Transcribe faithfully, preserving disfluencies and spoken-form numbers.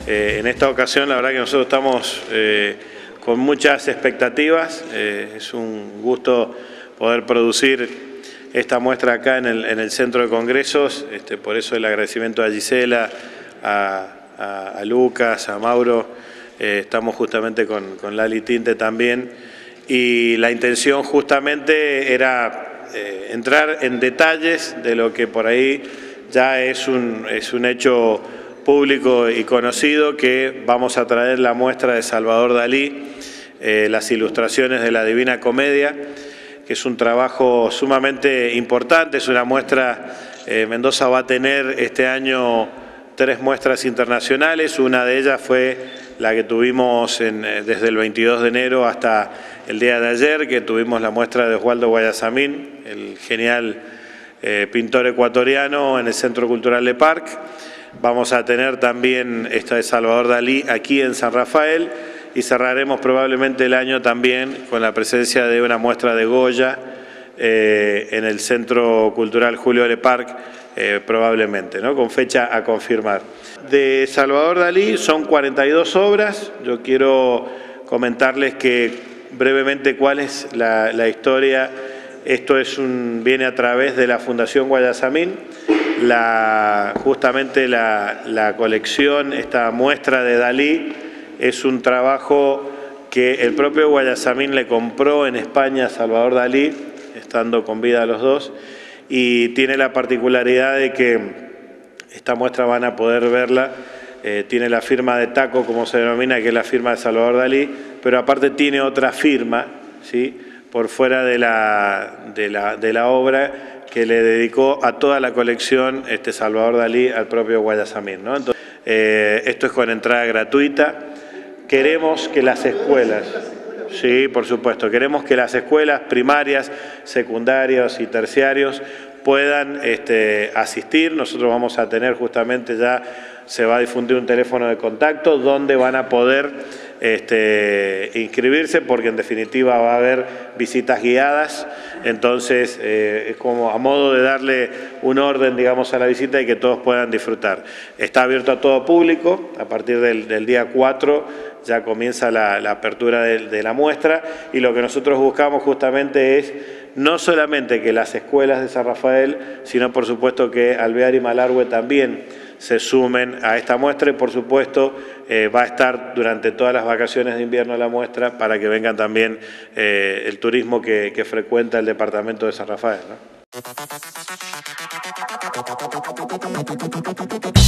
Eh, en esta ocasión la verdad que nosotros estamos eh, con muchas expectativas. Eh, es un gusto poder producir esta muestra acá en el, en el Centro de Congresos. Este, por eso el agradecimiento a Gisela, a, a, a Lucas, a Mauro. Eh, estamos justamente con, con Lali Tinte también. Y la intención justamente era eh, entrar en detalles de lo que por ahí ya es un, es un hecho público y conocido, que vamos a traer la muestra de Salvador Dalí, eh, las ilustraciones de la Divina Comedia, que es un trabajo sumamente importante. Es una muestra, eh, Mendoza va a tener este año tres muestras internacionales. Una de ellas fue la que tuvimos en, desde el veintidós de enero hasta el día de ayer, que tuvimos la muestra de Oswaldo Guayasamín, el genial eh, pintor ecuatoriano, en el Centro Cultural de Parc. Vamos a tener también esta de Salvador Dalí aquí en San Rafael, y cerraremos probablemente el año también con la presencia de una muestra de Goya eh, en el Centro Cultural Julio Le Parc, eh, probablemente, ¿no? Con fecha a confirmar. De Salvador Dalí son cuarenta y dos obras. Yo quiero comentarles que brevemente cuál es la, la historia. Esto es un, viene a través de la Fundación Guayasamín. La, justamente la, la colección, esta muestra de Dalí, es un trabajo que el propio Guayasamín le compró en España a Salvador Dalí, estando con vida los dos, y tiene la particularidad de que esta muestra van a poder verla, eh, tiene la firma de Taco, como se denomina, que es la firma de Salvador Dalí, pero aparte tiene otra firma, ¿sí?, por fuera de la, de la, de la obra, que le dedicó a toda la colección este Salvador Dalí al propio Guayasamín, ¿no? Entonces, eh, esto es con entrada gratuita. Queremos que las escuelas, sí, por supuesto, queremos que las escuelas primarias, secundarios y terciarios puedan este, asistir. Nosotros vamos a tener justamente, ya se va a difundir un teléfono de contacto donde van a poder este, inscribirse, porque en definitiva va a haber visitas guiadas. Entonces eh, es como a modo de darle un orden, digamos, a la visita y que todos puedan disfrutar. Está abierto a todo público. A partir del, del día cuatro ya comienza la, la apertura de, de la muestra, y lo que nosotros buscamos justamente es no solamente que las escuelas de San Rafael, sino por supuesto que Alvear y Malargüe también se sumen a esta muestra, y por supuesto eh, va a estar durante todas las vacaciones de invierno la muestra, para que vengan también eh, el turismo que, que frecuenta el departamento de San Rafael, ¿no?